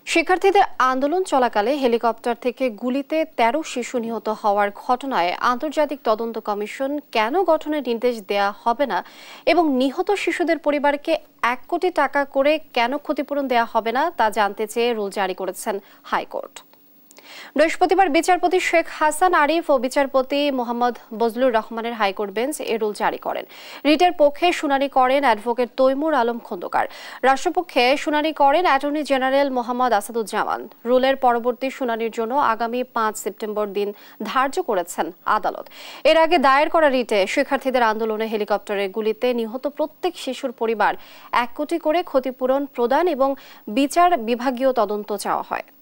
শিক্ষার্থীদের আন্দোলন চলাকালে হেলিকপ্টার থেকে গুলিতে ১৩ শিশু নিহত হওয়ার ঘটনায় আন্তর্জাতিক তদন্ত কমিশন কেন গঠনের নির্দেশ দেয়া হবে না এবং নিহত শিশুদের পরিবারকে ১ কোটি টাকা করে কেন ক্ষতিপূরণ দেয়া হবে না তা জানতে চেয়ে রুল জারি করেছেন হাইকোর্ট। বৃহস্পতিবার বিচারপতি শেখ হাসান আরিফ ও বিচারপতি মোহাম্মদ বজলুর রহমানের হাইকোর্ট বেঞ্চ এ রুল জারি করেন। রিটের পক্ষে শুনানি করেন অ্যাডভোকেট তৈমুর আলম খন্দকার। রাষ্ট্রপক্ষে শুনানি করেন অ্যাটর্নি জেনারেল মোহাম্মদ আসাদুজ্জামান। রুলের পরবর্তী শুনানির জন্য আগামী ৫ সেপ্টেম্বর দিন ধার্য করেছেন আদালত। এর আগে দায়ের করা রিটে শিক্ষার্থীদের আন্দোলনে হেলিকপ্টারের গুলিতে নিহত প্রত্যেক শিশুর পরিবার ১ কোটি করে ক্ষতিপূরণ প্রদান এবং বিচার বিভাগীয় তদন্ত চাওয়া হয়।